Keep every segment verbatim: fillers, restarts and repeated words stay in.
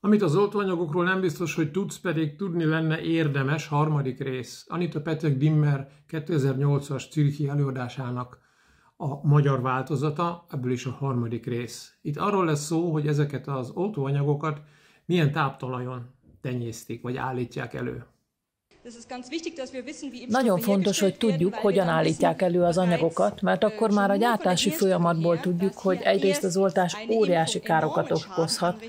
Amit az oltóanyagokról nem biztos, hogy tudsz, pedig tudni lenne érdemes, harmadik rész. Anita Petek-Dimmer kétezer-nyolcas Zürichi előadásának a magyar változata, ebből is a harmadik rész. Itt arról lesz szó, hogy ezeket az oltóanyagokat milyen táptalajon tenyésztik, vagy állítják elő. Nagyon fontos, hogy tudjuk, hogyan állítják elő az anyagokat, mert akkor már a gyártási folyamatból tudjuk, hogy egyrészt az oltás óriási károkat okozhat,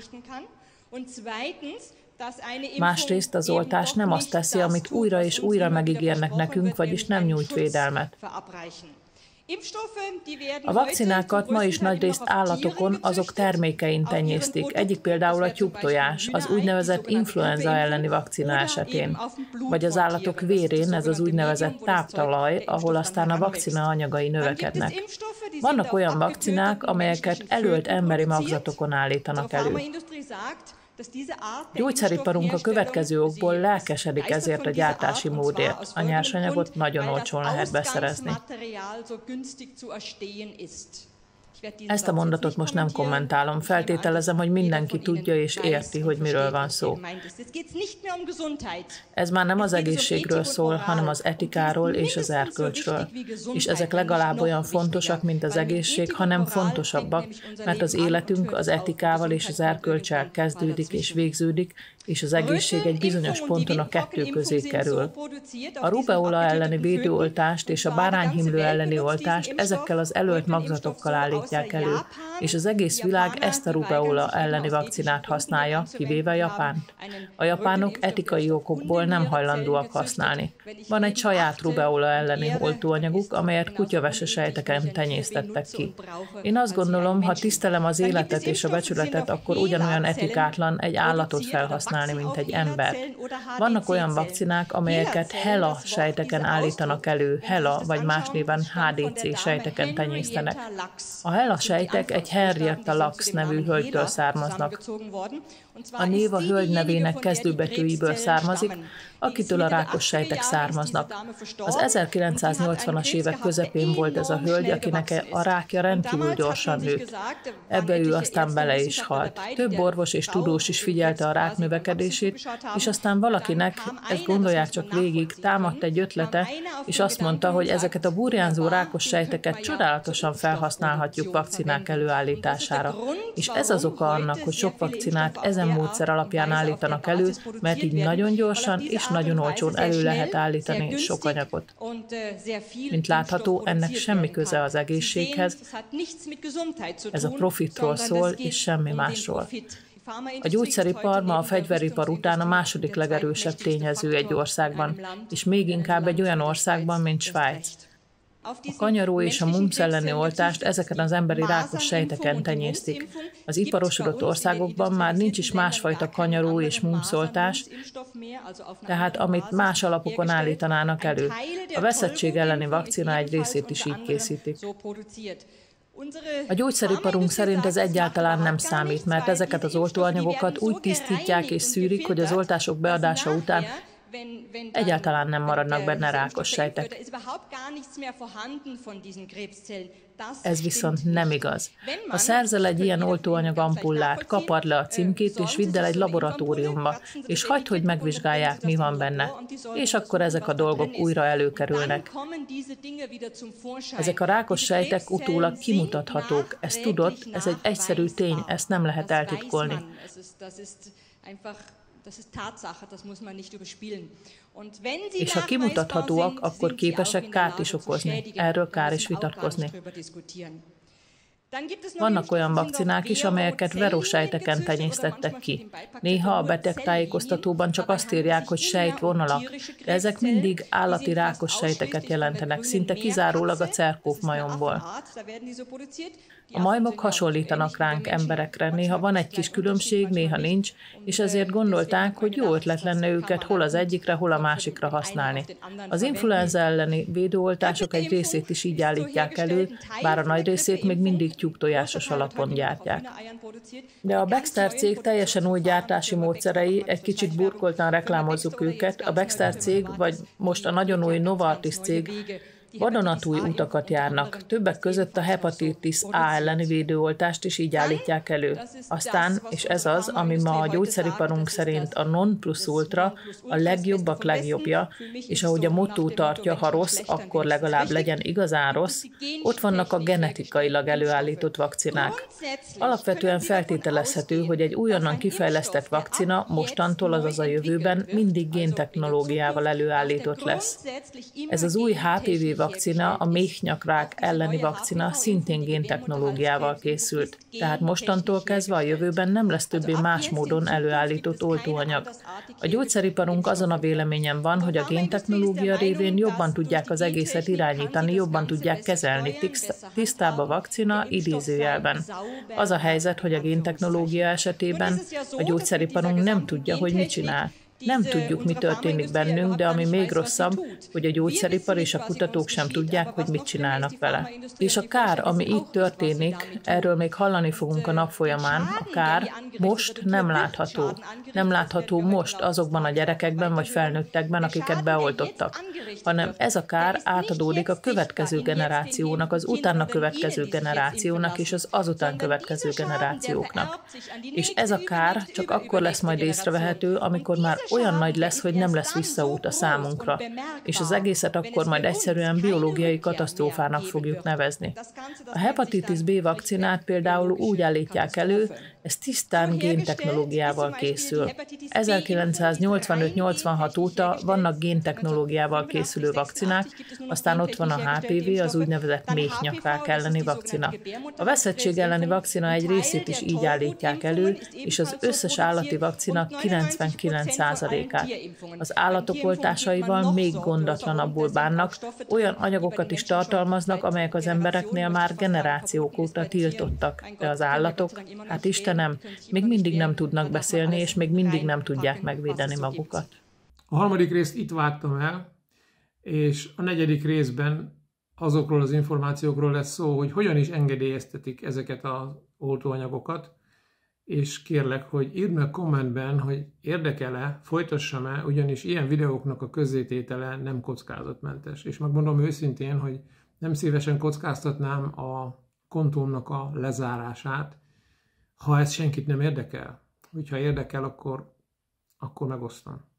másrészt az oltás nem azt teszi, amit újra és újra megígérnek nekünk, vagyis nem nyújt védelmet. A vakcinákat ma is nagyrészt állatokon, azok termékein tenyésztik, egyik például a tyúktojás, az úgynevezett influenza elleni vakcina esetén, vagy az állatok vérén, ez az úgynevezett táptalaj, ahol aztán a vakcina anyagai növekednek. Vannak olyan vakcinák, amelyeket elölt emberi magzatokon állítanak elő. Gyógyszeriparunk a következő okból lelkesedik ezért a gyártási módért. A nyersanyagot nagyon olcsón lehet beszerezni. Ezt a mondatot most nem kommentálom, feltételezem, hogy mindenki tudja és érti, hogy miről van szó. Ez már nem az egészségről szól, hanem az etikáról és az erkölcsről. És ezek legalább olyan fontosak, mint az egészség, hanem fontosabbak, mert az életünk az etikával és az erkölccsel kezdődik és végződik, és az egészség egy bizonyos ponton a kettő közé kerül. A rubeola elleni védőoltást és a bárányhimlő elleni oltást ezekkel az elölt magzatokkal állítják elő, és az egész világ ezt a rubeola elleni vakcinát használja, kivéve Japánt. A japánok etikai okokból nem hajlandóak használni. Van egy saját rubeola elleni oltóanyaguk, amelyet kutyavese sejteken tenyésztettek ki. Én azt gondolom, ha tisztelem az életet és a becsületet, akkor ugyanolyan etikátlan egy állatot felhasználni, mint egy ember. Vannak olyan vakcinák, amelyeket HeLa sejteken állítanak elő, HeLa vagy más néven há dé cé sejteken tenyésztenek. A HeLa sejtek egy Henrietta Lacks nevű hölgytől származnak. A név a hölgy nevének kezdőbetűiből származik, akitől a rákos sejtek származnak. Az ezerkilencszáznyolcvanas évek közepén volt ez a hölgy, akinek a rákja rendkívül gyorsan nőtt. Ebbe ő aztán bele is halt. Több orvos és tudós is figyelte a rák növekedését, és aztán valakinek, ezt gondolják csak végig, támadt egy ötlete, és azt mondta, hogy ezeket a burjánzó rákos sejteket csodálatosan felhasználhatjuk vakcinák előállítására. És ez az oka annak, hogy sok vakcinát ezen módszer alapján állítanak elő, mert így nagyon gyorsan és nagyon olcsón elő lehet állítani sok anyagot. Mint látható, ennek semmi köze az egészséghez, ez a profitról szól, és semmi másról. A gyógyszeripar ma a fegyveripar után a második legerősebb tényező egy országban, és még inkább egy olyan országban, mint Svájc. A kanyaró és a mumps elleni oltást ezeken az emberi rákos sejteken tenyésztik. Az iparosodott országokban már nincs is másfajta kanyaró és mumps oltás, tehát amit más alapokon állítanának elő. A veszettség elleni vakcina egy részét is így készítik. A gyógyszeriparunk szerint ez egyáltalán nem számít, mert ezeket az oltóanyagokat úgy tisztítják és szűrik, hogy az oltások beadása után egyáltalán nem maradnak benne rákos sejtek. Ez viszont nem igaz. Ha szerzel egy ilyen oltóanyag ampullát, kapard le a címkét, és vidd el egy laboratóriumba, és hagyd, hogy megvizsgálják, mi van benne. És akkor ezek a dolgok újra előkerülnek. Ezek a rákos sejtek utólag kimutathatók. Ezt tudod, ez egy egyszerű tény, ezt nem lehet eltitkolni. És ha kimutathatóak, akkor képesek kárt is okozni. Erről kár is vitatkozni. Vannak olyan vakcinák is, amelyeket verosejteken tenyésztettek ki. Néha a betegtájékoztatóban csak azt írják, hogy sejtvonalak, de ezek mindig állati rákos sejteket jelentenek, szinte kizárólag a cerkófmajomból. A majmok hasonlítanak ránk emberekre, néha van egy kis különbség, néha nincs, és ezért gondolták, hogy jó ötlet lenne őket hol az egyikre, hol a másikra használni. Az influenza elleni védőoltások egy részét is így állítják elő, bár a nagy részét még mindig tyúktojásos alapon gyártják. De a Baxter cég teljesen új gyártási módszerei, egy kicsit burkoltan reklámozzuk őket, a Baxter cég, vagy most a nagyon új Novartis cég, Vadonatúj utakat járnak, többek között a hepatitis A elleni védőoltást is így állítják elő. Aztán, és ez az, ami ma a gyógyszeriparunk szerint a non plus ultra, a legjobbak legjobbja, és ahogy a motto tartja, ha rossz, akkor legalább legyen igazán rossz, ott vannak a genetikailag előállított vakcinák. Alapvetően feltételezhető, hogy egy újonnan kifejlesztett vakcina mostantól, azaz a jövőben mindig géntechnológiával előállított lesz. Ez az új há pé vé vakcina, a méhnyakrák elleni vakcina szintén géntechnológiával készült, tehát mostantól kezdve a jövőben nem lesz többé más módon előállított oltóanyag. A gyógyszeriparunk azon a véleményen van, hogy a géntechnológia révén jobban tudják az egészet irányítani, jobban tudják kezelni, tisztább a vakcina idézőjelben. Az a helyzet, hogy a géntechnológia esetében a gyógyszeriparunk nem tudja, hogy mit csinál. Nem tudjuk, mi történik bennünk, de ami még rosszabb, hogy a gyógyszeripar és a kutatók sem tudják, hogy mit csinálnak vele. És a kár, ami itt történik, erről még hallani fogunk a nap folyamán, a kár most nem látható. Nem látható most azokban a gyerekekben vagy felnőttekben, akiket beoltottak, hanem ez a kár átadódik a következő generációnak, az utána következő generációnak és az azután következő generációknak. És ez a kár csak akkor lesz majd észrevehető, amikor már olyan nagy lesz, hogy nem lesz visszaút a számunkra, és az egészet akkor majd egyszerűen biológiai katasztrófának fogjuk nevezni. A hepatitis B vakcinát például úgy állítják elő, ez tisztán géntechnológiával készül. ezerkilencszáznyolcvanöt nyolcvanhat óta vannak géntechnológiával készülő vakcinák, aztán ott van a há pé vé, az úgynevezett méhnyakrák elleni vakcina. A veszettség elleni vakcina egy részét is így állítják elő, és az összes állati vakcina kilencvenkilenc százalékát. Az állatok oltásaival még gondatlanabbul bánnak, olyan anyagokat is tartalmaznak, amelyek az embereknél már generációk óta tiltottak, de az állatok, hát Istenem, még mindig nem tudnak beszélni, és még mindig nem tudják megvédeni magukat. A harmadik részt itt vágtam el, és a negyedik részben azokról az információkról lesz szó, hogy hogyan is engedélyeztetik ezeket az oltóanyagokat, és kérlek, hogy írd meg kommentben, hogy érdekel-e, folytassam-e, ugyanis ilyen videóknak a közzététele nem kockázatmentes. És megmondom őszintén, hogy nem szívesen kockáztatnám a kontómnak a lezárását, ha ez senkit nem érdekel. Hogyha érdekel, akkor, akkor megosztom.